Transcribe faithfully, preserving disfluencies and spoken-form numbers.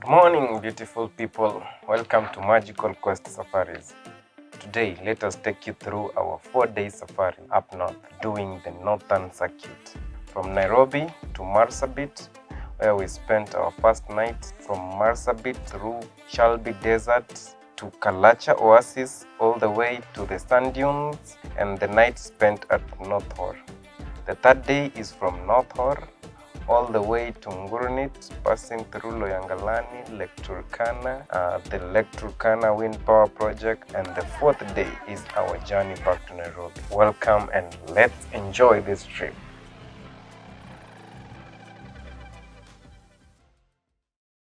Morning, beautiful people. Welcome to Magical Quest Safaris. Today, let us take you through our four-day safari up north, doing the northern circuit. From Nairobi to Marsabit, where we spent our first night, from Marsabit through Chalbi Desert to KALACHA Oasis, all the way to the sand dunes, and the night spent at North HORR. The third day is from North HORR all the way to NGURUNIT, passing through Loyangalani, Lake Turkana, uh, the Lake Turkana Wind Power Project, and the fourth day is our journey back to Nairobi. Welcome and let's enjoy this trip.